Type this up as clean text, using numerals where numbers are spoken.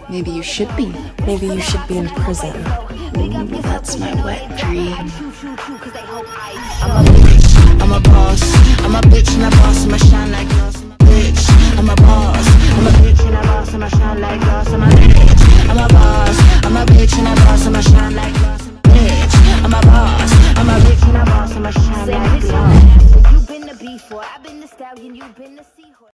Maybe you should be. Maybe you should be in prison. Ooh, that's my wet dream. I'm a bitch, I'm a boss. I'm a bitch and a boss, I'ma shine like glass. I'm a bitch, I'm a boss. I'm a bitch and a boss, I'ma shine like glass. I'm a bitch, I'm a boss. I'm a bitch and a boss, I'ma shine like glass. I'm a bitch, I'm a boss. I'm a bitch and a boss, I'ma shine like glass. You been the before, I've been the stallion, you've been the seahorse.